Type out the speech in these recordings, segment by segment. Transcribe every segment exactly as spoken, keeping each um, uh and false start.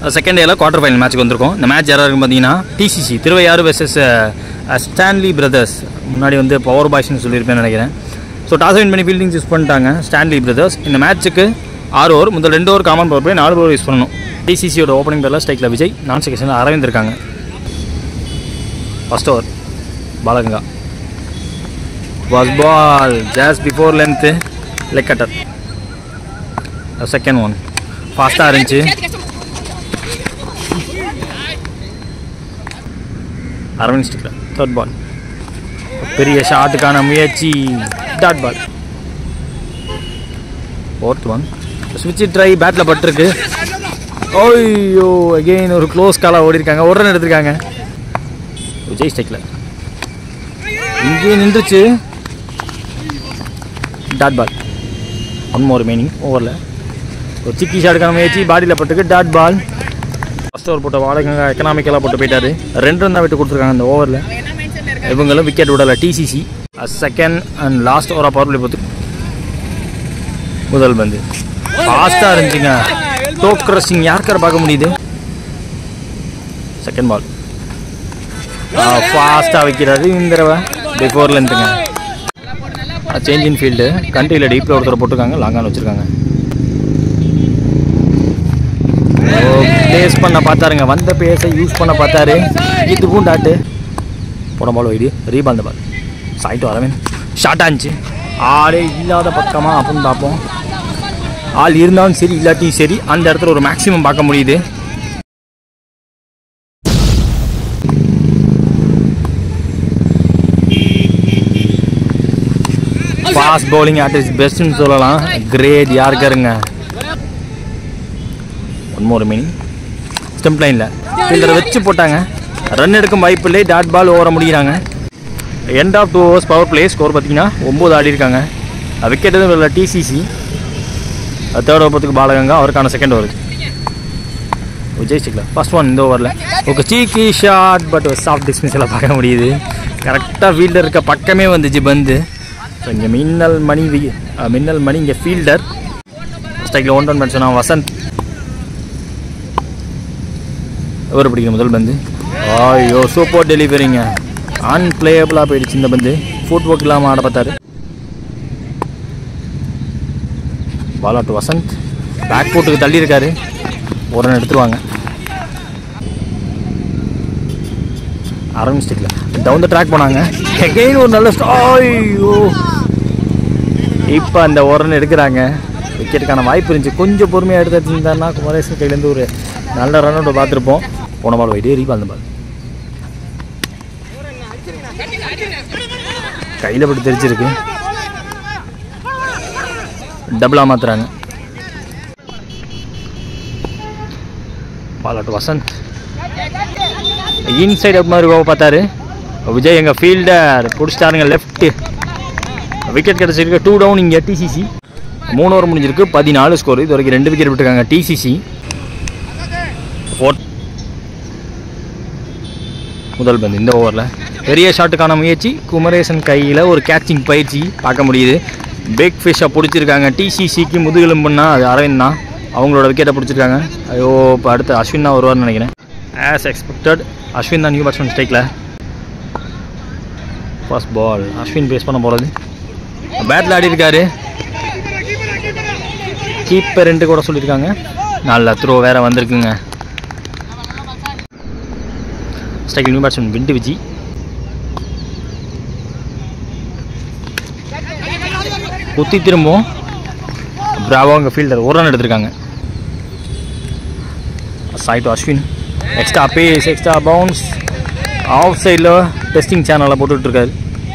Second டேல quarter final மேட்ச்சுக்கு வந்திருக்கோம். இந்த மேட்ச் யாராக இருக்கும் பார்த்தீங்கன்னா TCC Thiruvaiyaru versus Stanley Brothers. முன்னாடி வந்து பவர் பாய்ஸ்னு சொல்லியிருப்பேன்னு நினைக்கிறேன். ஸோ டாஸ் வின் பண்ணி ஃபீல்டிங் யூஸ் பண்ணிட்டாங்க ஸ்டான்லி பிரதர்ஸ். இந்த மேட்ச்சுக்கு ஆறு ஓவர், முதல் ரெண்டு ஓவர் காமன் பவர் பிளே, நாலு ஓவர் யூஸ் பண்ணணும். டிசிசியோட ஓப்பனிங் பேரில் ஸ்ட்ரைக்கில் விஜய், நான் செகண்டில் அரவிந்த் இருக்காங்க. First over Balaganga was ball just before length leg cutter. Second one ஃபாஸ்ட்டாக இருந்துச்சு. அரவிந்த் ஸ்டிக்கில் தேர்ட் பால், பெரிய ஷாட்டுக்கான முயற்சி, டாட் பால். ஃபோர்த் ஒன் ஸ்விட்ச் ட்ரை, பேட்டில் பட்டிருக்கு. ஓய்யோ, அகெயின் ஒரு க்ளோஸ் காலாக ஓடி இருக்காங்க. ஒரு ரன் எடுத்திருக்காங்க. விஜய் ஸ்டிக்கில் இங்கே நின்றுச்சு, dot ball. One more remaining ஓவரில் ஒரு சிக்கி ஷாட்டுக்கான முயற்சி, பாடியில் பட்டிருக்கு, டாட் பால். ஃபஸ்ட் ஓவர் போட்ட வாடகை எக்கனாமிக்கலாக போட்டு போயிட்டாரு. ரெண்டு ரன் தான் விட்டு கொடுத்துருக்காங்க அந்த ஓவரில். இவங்களும் விக்கெட் விடலை டிசிசி. செகண்ட் அண்ட் லாஸ்ட் ஓவராக பவர் பிளே பார்த்து முதல் பந்து ஃபாஸ்ட்டாக இருந்துச்சுங்க. டோக் கிரஷிங் யாருக்கார பார்க்க முடியுது. செகண்ட் பால் ஃபாஸ்ட்டாக வைக்கிறாரு இந்த தடவை பிஃபோர் லென்த்துங்க. சேஞ்ச் இன் ஃபீல்டு, கண்ட்ரியில் டீப்பில் ஒருத்தர் போட்டிருக்காங்க, லாங்கான வச்சுருக்காங்க. பேஸ் பண்ண பார்த்தாருங்க, வந்த பேஸை யூஸ் பண்ண பார்த்தாரு. இதுவும் டாட்டு போன பால் வைடு, ரீபால் பால். சாயிட்டு அரவிந்த் ஷார்ட்டாக இருந்துச்சு. ஆளே இல்லாத பக்கமா அப்படின்னு பார்ப்போம். ஆள் இருந்தாலும் சரி இல்லாட்டியும் சரி அந்த இடத்துல ஒரு மேக்ஸிமம் பார்க்க முடியுது. ஃபாஸ்ட் பவுலிங் அட் இஸ் பெஸ்ட்னு சொல்லலாம். கிரேட் யாருக்காருங்க. ஒன் மோர் மீனிங் ஸ்டெம்ப் லைனில் ஃபீல்டரை வச்சு போட்டாங்க. ரன் எடுக்கும் வாய்ப்பு இல்லை, டாட் பால் ஓவர முடிகிறாங்க. End of two overs power play. Score பார்த்தீங்கன்னா ஒம்பது ஆடி இருக்காங்க. விக்கெட் எதுவும் இல்லை டிசிசி. தேர்ட் ஓவரத்துக்கு பாலகங்கா, அவருக்கான செகண்ட் ஓவருக்கு விஜய் ஸ்டிக்கில் ஃபர்ஸ்ட் ஒன் இந்த ஓவரில். Okay, cheeky shot, but soft டிஸ்மிஸில் பார்க்க முடியுது. கரெக்டாக ஃபீல்டர் இருக்க பக்கமே வந்துச்சு பந்து. ஸோ இங்கே மின்னல் மணி மின்னல் மணி இங்கே ஃபீல்டர். ஸ்ட்ரைக்கில் ஒன் ரன் பேட் சொன்னால் வசந்த். எவர் பிடிக்கிற முதல் பந்து. ஐயோ, சூப்பர் டெலிவரிங்க. அன்பிளேயபிளாக போயிடுச்சு இந்த பந்து. ஃபுட் ஒர்க் இல்லாமல் ஆட பார்த்தாரு. பால் அவுட் வசந்த். பேக் ஃபுட்டுக்கு தள்ளி இருக்காரு. ஒரு ரன் எடுத்துருவாங்க. அரவிந்த் ஸ்டிக்கில் டவுன் த ட்ராக் போனாங்க. எகைன் ஒரு நல்ல ஐயோ, இப்போ அந்த ஒரு ரன் எடுக்கிறாங்க. விக்கெட்டுக்கான வாய்ப்பு இருந்துச்சு. கொஞ்சம் பொறுமையாக எடுத்துருந்தாருன்னா குமரேசன் கையிலேருந்து ஒரு நல்ல ரன் அவுட் பார்த்துருப்போம். போன பால் வைடு, ரீபால் பால். கையில் பட்டு தெரிச்சிருக்கு. டபுளாக மாற்றுறாங்க. Ball out Vasanth. Inside out மாதிரி பார்த்தாரு விஜய். எங்கள் ஃபீல்டர் பிடிச்சிட்டாருங்க லெஃப்ட்டு. விக்கெட் கிடச்சிருக்கு. டூ டவுன் இங்கே டிசிசி. மூணு ஓவர் முடிஞ்சிருக்கு, பதினாலு ஸ்கோர். இது வரைக்கும் ரெண்டு விக்கெட் விட்டுருக்காங்க டிசிசி. ஃபோர்த் முதல் பந்து இந்த ஓவரில் பெரிய ஷாட்டுக்கான முயற்சி. குமரேசன் கையில் ஒரு கேட்சிங் பயிற்சி பார்க்க முடியுது. பிக் ஃபிஷ்ஷை பிடிச்சிருக்காங்க டிசிசிக்கு. முதுகெலும்புன்னா அது அரவிந்த் தான். அவங்களோட விக்கெட்டை பிடிச்சிருக்காங்க. ஐயோ, இப்போ அடுத்து அஸ்வின் தான் வருவார்னு நினைக்கிறேன். ஆஸ் எக்ஸ்பெக்டட் அஸ்வின் தான் நியூ பேட்ஸ்மேன் ஸ்ட்ரைக்கில். ஃபர்ஸ்ட் பால் அஸ்வின் பேஸ் பண்ண போகிறது. பேட்டில் ஆடி இருக்காரு. கீப்பர் ரெண்டு கூட சொல்லியிருக்காங்க. நல்ல த்ரோ வேறு வந்திருக்குங்க. ஸ்ட்ரைக்கில் நியூ பேட்ஸ்மேன் விண்டு விஜி. குத்தி திரும்பவும் பிராவோ அங்கே ஃபீல்டர் ஒரு ரன் எடுத்திருக்காங்க. சாய்ட்டு Ashwin extra pace, extra bounce. Off சைடில் டெஸ்டிங் சேனலில் போட்டுட்ருக்காரு.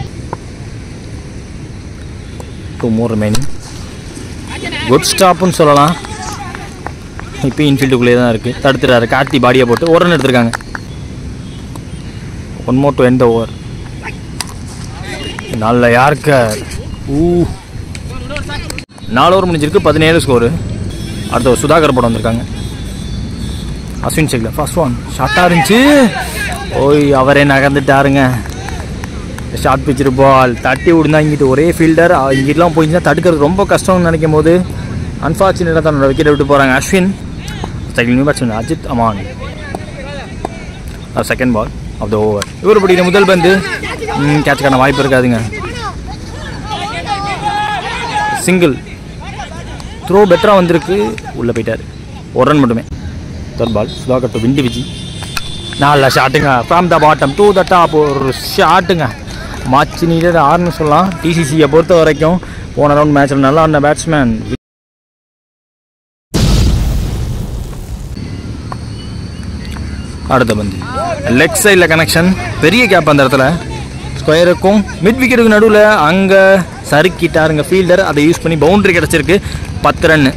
Two more remaining. குட் ஸ்டாப்புன்னு சொல்லலாம். இப்போ இன்ஃபீல்டுக்குள்ளே தான் இருக்குது. தடுத்துறாரு. கார்த்தி பாடியை போட்டு ஒரு ரன் எடுத்திருக்காங்க. One more to end over. நல்ல யாருக்கு ஊ நாலு ஓவர் முடிஞ்சிருக்கு, பதினேழு ஸ்கோரு. அடுத்த சுதாகர் போட வந்திருக்காங்க. அஸ்வின் ஸ்டிக்கில் ஃபர்ஸ்ட் ஒன் ஷார்ட்டாக இருந்துச்சு. ஓய், அவரே நகர்ந்துட்டாருங்க. ஷார்ட் பிச்சர் பால் தட்டி விடுந்தா இங்கிட்டு ஒரே ஃபீல்டர். இங்கிட்டலாம் போயிருந்தா தடுக்கிறது ரொம்ப கஷ்டம்னு நினைக்கும் போது அன்ஃபார்ச்சுனேட்டாக தன்னோட விக்கெட்டை விட்டு போகிறாங்க அஸ்வின். ஸ்ட்ரைக்கில் new batsman Ajith Aman. Second ball of the over. இவர் பிடிக்கிற முதல் பந்து கேட்சுக்கான வாய்ப்பு இருக்காதுங்க. சிங்கிள் த்ரோ பெட்டராக வந்திருக்கு, உள்ளே போயிட்டார். ஒரு ரன் மட்டுமே. தேர்ட் பால் சுதாகர் டு விண்டி விஜி. நல்ல ஷாட்டுங்க from the bottom to the top. ஒரு ஷாட்டுங்க மாச்சு நீடட் ஆறுன்னு சொல்லலாம். டிசிசியை பொறுத்த வரைக்கும் போன ரவுண்ட் மேட்ச்சில் நல்லா ஆடின பேட்ஸ்மேன். அடுத்த பந்து லெக் சைடில் கனெக்ஷன், பெரிய கேப் அந்த இடத்துல. ஸ்கொயருக்கும் மிட் விக்கெட்டுக்கு நடுவில் அங்கே சறுக்கிட்டாருங்க ஃபீல்டர். அதை யூஸ் பண்ணி பவுண்ட்ரி கிடச்சிருக்கு. பத்து ரன்னு.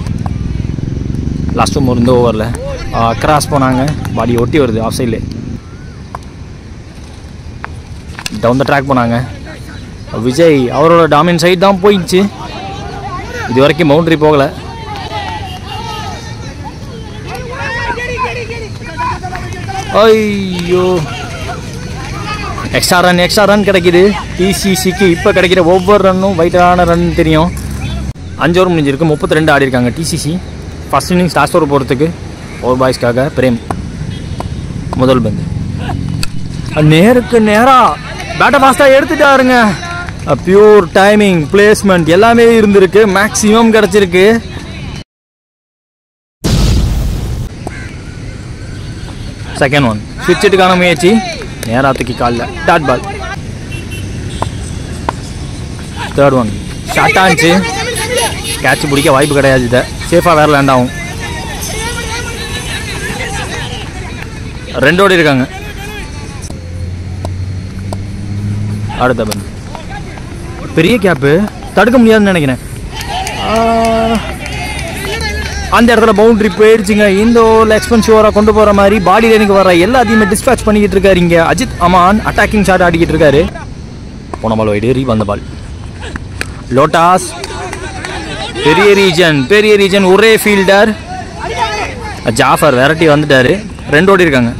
லாஸ்ட் ஓவர் இந்த ஓவரில் கிராஸ் போனாங்க, பாடி ஒட்டி வருது ஆஃப் சைடில். டவுன் த ட்ராக் போனாங்க. விஜய் அவரோட டாமின் சைடு தான் போயிடுச்சு, இது வரைக்கும் பவுண்ட்ரி போகலை. ஐயோ எக்ஸ்ட்ரா ரன் எக்ஸ்ட்ரா ரன் கிடைக்கிது டிசிசிக்கு. இப்போ கிடைக்கிற ஒவ்வொரு ரன்னும் வைட்டான ரன் தெரியும். அஞ்சு ஓவர் முடிஞ்சிருக்கு, முப்பத்தி ரெண்டு ஆடி இருக்காங்க TCC. First innings last over போகிறதுக்கு ஓவர் பாய்ஸ்க்காக பிரேம். முதல் பந்து நேருக்கு நேராக பேட்டை ஃபாஸ்ட்டாக எடுத்துட்டாருங்க. பியூர் டைமிங் பிளேஸ்மெண்ட் எல்லாமே இருந்திருக்கு, மேக்ஸிமம் கிடச்சிருக்கு. செகண்ட் ஒன் ஸ்விட்சுக்கான முயற்சி, நேராக தூக்கி காலில் dot ball. Third one short ஆச்சு, கேட்ச் பிடிக்க வாய்ப்பு கிடையாது. இதை சேஃபாக வேறு லேண்ட் ஆகும். ரெண்டோடு இருக்காங்க. அடுத்த பந்து பெரிய கேப்பு, தடுக்க முடியாதுன்னு நினைக்கிறேன். அந்த இடத்துல பவுண்ட்ரி போயிடுச்சுங்க. இந்த ஓவரில் எக்ஸ்பென்சிவ் ஓவராக கொண்டு போகிற மாதிரி பாடி லைனுக்கு வர எல்லாத்தையுமே டிஸ்பேச் பண்ணிக்கிட்டு இருக்காரு. இங்கே அஜித் அமான் அட்டாக்கிங் ஷாட் ஆடிக்கிட்டு இருக்காரு. போன பால் வைடு, ரீ வந்த பால். லோட்டாஸ் பெரிய ரீஜன் பெரிய ரீஜன் ஒரே ஃபீல்டர். ஜாஃபர் வெரைட்டி வந்துட்டாரு. ரெண்டோடி இருக்காங்க.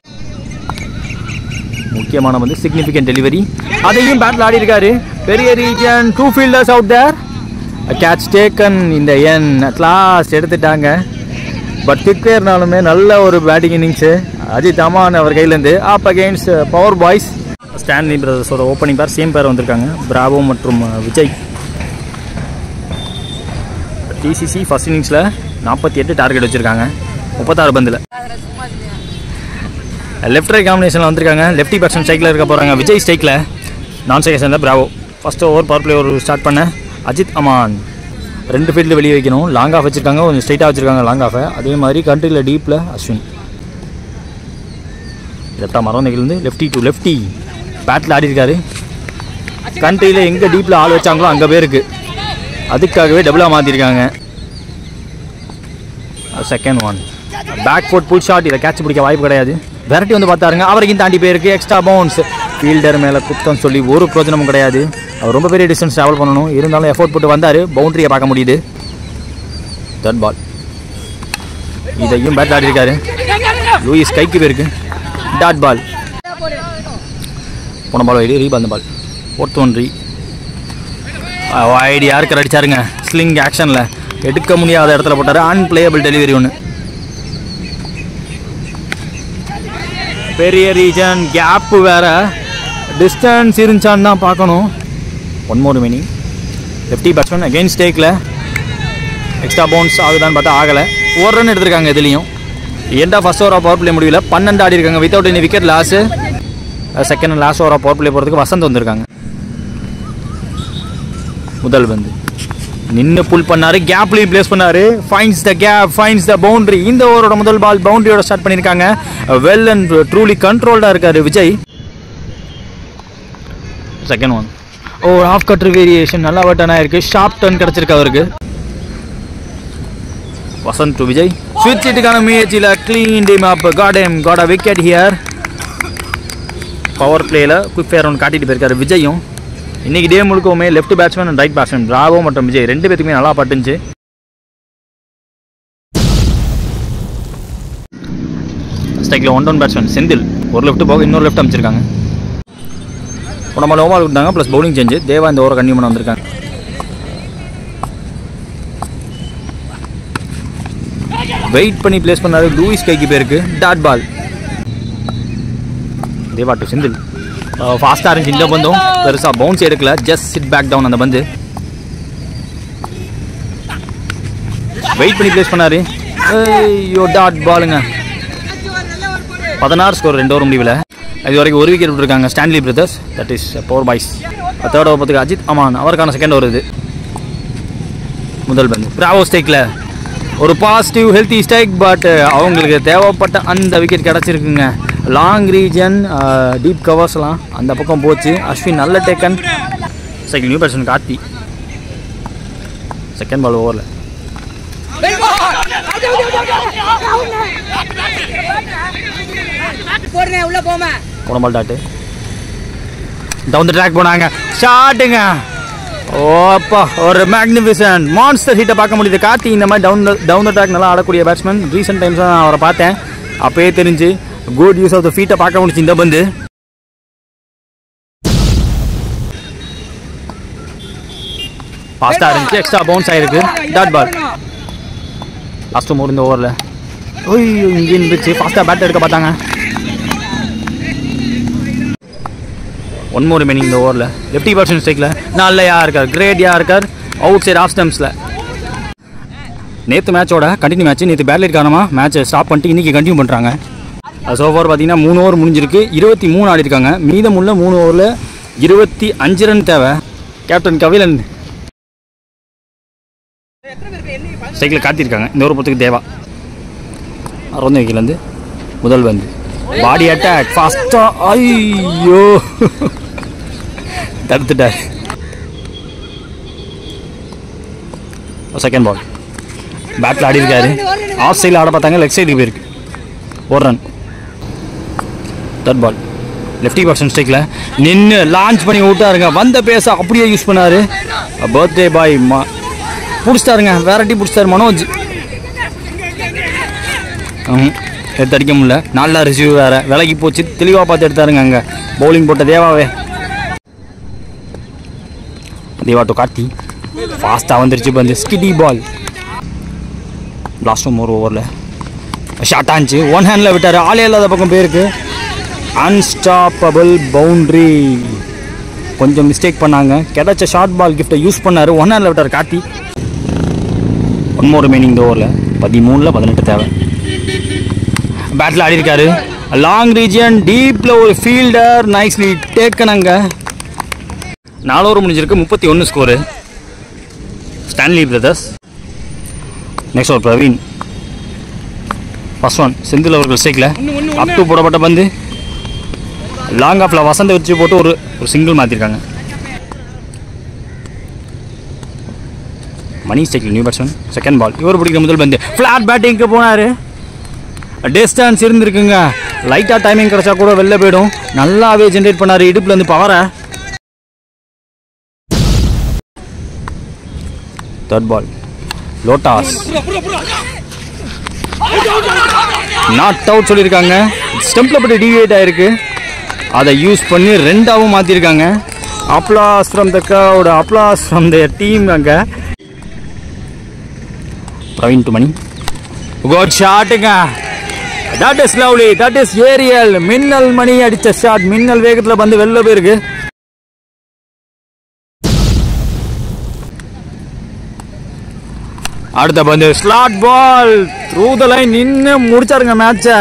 முக்கியமான வந்து சிக்னிஃபிகன்ட் டெலிவரி, அதையும் பேட்டில் ஆடி இருக்காரு. பெரிய region two fielders out there. Catch taken. இந்த என் அட்லாஸ்ட் எடுத்துட்டாங்க. பட் திக்கர்னாலுமே நல்ல ஒரு பேட்டிங் இன்னிங்ஸு அஜித் அமான் அவர் கையிலேருந்து. Up against Power Boys. Stanley Brothers opening pair same pair வந்திருக்காங்க, பிராவோ மற்றும் விஜய். டிசிசி ஃபர்ஸ்ட் இன்னிங்ஸில் நாற்பத்தி எட்டு டார்கெட் வச்சுருக்காங்க முப்பத்தாறு பந்தில். லெஃப்ட் ரைட் காம்பினேஷனில் வந்திருக்காங்க. லெஃப்டி பேட்ஸ்மேன் ஸ்ட்ரைக்கில் இருக்க போகிறாங்க. விஜய் ஸ்ட்ரைக்கில், நான் ஸ்ட்ரைக்கில் Bravo. First over power play ஒரு ஸ்டார்ட் பண்ண அஜித் அமான். ரெண்டு ஃபீல்டில் வெளியே வைக்கணும். லாங் ஆஃப் வச்சுருக்காங்க, கொஞ்சம் ஸ்ட்ரைட்டாக வச்சுருக்காங்க லாங் ஆஃபை. அதே மாதிரி கண்ட்ரியில் டீப்பில் அஸ்வின். லெஃப்டாக மரவந்தையிலேருந்து லெஃப்டி டு லெஃப்டி பேட்டில் ஆடி இருக்காரு. கண்ட்ரியில் எங்கே டீப்பில் ஆள் வச்சாங்களோ அங்கே பேருக்கு, அதுக்காகவே டபுளாக மாற்றிருக்காங்க. Second one back foot pull shot. இதை கேட்ச் பிடிக்க வாய்ப்பு கிடையாது. வெரைட்டி வந்து பார்த்தாருங்க, அவரையும் தாண்டி போயிருக்கு. Extra bounce. ஃபீல்டர் மேலே குத்தம் சொல்லி ஒரு பிரோஜனமும் கிடையாது. அவர் ரொம்ப பெரிய டிஸ்டன்ஸ் ட்ராவல் பண்ணணும், இருந்தாலும் எஃபோர்ட் போட்டு வந்தார். பவுண்ட்ரியை பார்க்க முடியுது. தேர்ட் பால் இதையும் பேட் ஆடி இருக்காரு. லூயிஸ் கைக்கு போயிருக்கு. Dot ball. போன பால் வைடு, ரீ வந்த ball. Fourth one re wide. யாருக்கு அடிச்சாருங்க ஸ்லிங் ஆக்ஷனில், எடுக்க முடியாத இடத்துல போட்டார். அன்பிளேயபிள் டெலிவரி ஒன்று. பெரிய ரீஜன் கேப்பு வேற, டிஸ்டன்ஸ் இருந்துச்சான்னு தான் பார்க்கணும். One more meaning. Lefty batsman against டேக்கில் எக்ஸ்ட்ரா பவுன்ஸ் ஆகுதான்னு பார்த்தா ஆகலை. ஒரு ரன் எடுத்திருக்காங்க. இதுலேயும் எண்டா ஃபஸ்ட் ஓவராக பவர் பிளே முடியல. பன்னெண்டு ஆடி இருக்காங்க without any wicket loss. Second last ஓவராக பவர் பிளே போகிறதுக்கு வசந்த் வந்திருக்காங்க. முதல் பந்து நின்று புல் பண்ணார், கேப்லையும் பிளேஸ் பண்ணார். Finds the gap, finds the boundary. இந்த ஓவரோட முதல் பால் பவுண்ட்ரியோட ஸ்டார்ட் பண்ணியிருக்காங்க. வெல் அண்ட் ட்ரூலி கண்ட்ரோல்டாக இருக்கார் Vijay. Second one O of cutter variation நல்லா வட்டன் ஆயிருக்கு. ஷார்ப் டர்ன் கிடச்சிருக்கு அவருக்கு. வசந்த் டு விஜய். ஸ்விட்ச் ஹிட்டுக்கான முயற்சியில் clean team up. God M got a wicket here. Power பிளேயில் quick fair ஒன்று காட்டிட்டு போயிருக்காரு விஜயும். இன்றைக்கி டே முழுக்கவுமே left batsman and right batsman Bravo மற்றும் விஜய் ரெண்டு பேத்துக்குமே நல்லா பட்டுச்சு. ஸ்ட்ரைக்கில் ஒன் டவுன் பேட்ஸ்மேன் செந்தில். ஒரு லெஃப்ட் போக இன்னொரு லெஃப்ட் அமைச்சிருக்காங்க. நம்ம ஓமால் கொடுத்தாங்க, ப்ளஸ் பவுலிங் சேஞ்சு. தேவா இந்த ஓவரை கன்டினியூ பண்ண வந்திருக்காங்க. வெயிட் பண்ணி பிளேஸ் பண்ணாரு. லூயிஸ் கைக்கு பேருக்கு dot ball. Deva to Senthil. ஃபாஸ்ட்டாக இருந்துச்சு இந்த பந்தும். பெருசாக பவுன்ஸ் எடுக்கல. ஜஸ்ட் சிட் பேக் டவுன் அந்த பந்து. வெயிட் பண்ணி பிளேஸ் பண்ணாரு. ஐயோ டாட் பாலுங்க. பதினாறு ஸ்கோர் ரெண்டு ஓவர் முடிவில். இது வரைக்கும் ஒரு விக்கெட் விட்டுருக்காங்க Stanley Brothers. That is Power Boys. Third over பார்த்துக்கு அஜித் அமான் அவருக்கான செகண்ட் ஓவர் இது. முதல் பந்து பிராவோ ஸ்டேக்கில் ஒரு பாசிட்டிவ் ஹெல்த்தி ஸ்டேக். பட் அவங்களுக்கு தேவைப்பட்ட அந்த விக்கெட் கிடச்சிருக்குங்க. லாங் ரீஜன் டீப் கவர்ஸ்லாம் அந்த பக்கம் போச்சு. அஸ்வின் நல்ல taken. Second new batsman Karthi. Second ball ஓவரில் போன ball dot down the track போனாங்க. ஷாட்டுங்க. ஓப்பா ஒரு மேக்னிஃபிசன்ட் மான்ஸ்டர் ஹிட்டை பார்க்க முடியுது. கார்த்தி இந்த மாதிரி டவுன் டவுன் த ட்ராக் நல்லா ஆடக்கூடிய பேட்ஸ்மேன். ரீசெண்ட் டைம்ஸ் தான் அவரை பார்த்தேன். அப்போயே தெரிஞ்சு குட் யூஸ் ஆஃப் த ஃபீட்டை பார்க்க முடிச்சு இந்த பந்து. ஃபாஸ்ட்டாக இருந்துச்சு. எக்ஸ்ட்ரா பவுன்ஸ் ஆகிருக்கு. Dot ball. லாஸ்ட்டு மூணு இந்த ஓவரில் ஓய்யோ இங்கே இருந்துச்சு. ஃபாஸ்ட்டாக பேட் எடுக்க பார்த்தாங்க. ஒன் மோர் ரிமைனிங் இந்த ஓவரில். லெஃப்டி பேட்ஸ்மேன் ஸ்ட்ரைக்கில் நல்லையா இருக்கார். கிரேட்யா இருக்கார். அவுட் சைட் ஆஃப் ஸ்டம்ப்ஸில். நேற்று மேட்சோட கண்டினியூ மேட்ச். நேற்று பேட்லைட் காரணமாக மேட்ச்சை ஸ்டாப் பண்ணிட்டு இன்றைக்கி கண்டினியூ பண்ணுறாங்க. சோஃபார் பார்த்தீங்கன்னா மூணு ஓவர் முடிஞ்சிருக்கு. இருபத்தி மூணு ஆடி இருக்காங்க. மீதமுள்ள மூணு ஓவரில் இருபத்தி அஞ்சு ரன் தேவை. கேப்டன் கபிலன் ஸ்ட்ரைக்கில் காத்திருக்காங்க. இந்த ஓவர் பொறுத்துக்கு தேவா. அறுபது விக்கெட்லேருந்து முதல் பந்து பாடி அட்டாக் ஃபாஸ்ட்டாக. ஐயோ தடுத்துட்டார். செகண்ட் பால் பேட்டில் ஆடி இருக்காரு. ஆஃப் சைடில் ஆட பார்த்தாங்க. லெக் சைடுக்கு போயிருக்கு. ஒரு run. Third ball lefty batsman ஸ்ட்ரைக்கில் நின்று லான்ச் பண்ணி விட்டாருங்க. வந்த பேச அப்படியே யூஸ் பண்ணார். பர்த்டே பாய் மா பிடிச்சிட்டாருங்க. வேரட்டி பிடிச்சிட்டாரு மனோஜ். எடுத்து அடிக்க முடியல. நல்லா ரிசீவ் வேறு விலகி போச்சு. தெளிவாக பார்த்து எடுத்தாருங்க. அங்கே பவுலிங் போட்ட தேவாவே. தேவா டு கார்த்தி. ஃபாஸ்ட்டாக வந்துருச்சு பந்து. ஸ்கிடி பால். லாஸ்ட்டும் ஒரு ஓவரில் ஷார்ட் ஆச்சு. ஒன் ஹேண்டில் விட்டார். ஆளே இல்லாத பக்கம் போயிருக்கு. Unstoppable boundary. கொஞ்சம் மிஸ்டேக் பண்ணாங்க. கிடைச்ச ஷார்ட் பால் கிஃப்டை யூஸ் பண்ணார். ஒன் ஹேண்டில் விட்டார் கார்த்தி. ஒன் மோர் ரிமைனிங் இந்த ஓவரில். பதிமூணில் பதினெட்டு தேவை. பேட்டில் ஆடி இருக்காரு. லாங் ரீஜன் டீப்பில் ஒரு ஃபீல்டர் நைஸ்லி டேக்கனுங்க. நாலு ஓவர் முடிஞ்சிருக்கு. முப்பத்தி ஒன்று score Stanley Brothers. Next over Praveen. First one Senthil அவர்கள் ஸ்ட்ரைக்கில் அப் டு போடப்பட்ட பந்து. லாங் ஆஃபில் வசந்த வச்சு போட்டு ஒரு ஒரு சிங்கிள் மாற்றிருக்காங்க. மணி ஸ்ட்ரைக்கில் நியூ பேட்ஸ்மேன். செகண்ட் பால் இவர் பிடிக்கிற முதல் பந்து. ஃப்ளாட் பேட்டிங்க்கு போனார். டிஸ்டன்ஸ் இருந்திருக்குங்க. லைட்டாக டைமிங் கிடச்சா கூட வெளில போயிடும். நல்லாவே ஜென்ரேட் பண்ணார். இடுப்பில் இருந்து பவரை. தேர்ட் பால் லோட்டாஸ் நாட் அவுட் சொல்லியிருக்காங்க. ஸ்டம்பில் பட்டு டிவியேட் ஆகிருக்கு. அதை யூஸ் பண்ணி ரெண்டாவும் மாற்றிருக்காங்க. Applause from the crowd. Applause from the team. அங்கே பிரவீன் டு மணி. குட் ஷாட்டுங்க. That is lovely. That is aerial. மின்னல் மணி அடித்த ஷாட். மின்னல் வேகத்தில் வந்து வெளில போயிருக்கு. அடுத்த பந்து slot ball. Through the line நின்று முடிச்சாருங்க மேட்சை.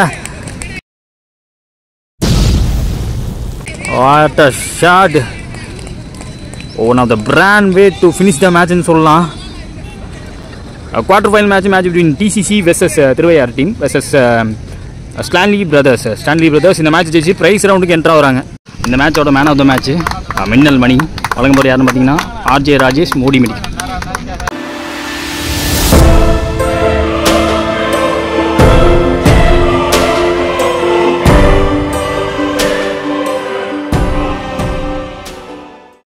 What a shot. One of the brand way to finish the மேட்ச்னு சொல்லலாம். Quarter final match match between TCC versus Thiruvaiyar team versus Stanley Brothers. Stanley Brothers இந்த மேட்ச் ஜெயிச்சு ப்ரைஸ் ரவுண்டுக்கு entry ஆகுறாங்க. இந்த மேட்சோட மேன் ஆஃப் த மேட்ச் மின்னல் மணி. வழங்கும்போது யாருன்னு பார்த்தீங்கன்னா ஆர்ஜே ராஜேஷ் மோடி மெடி.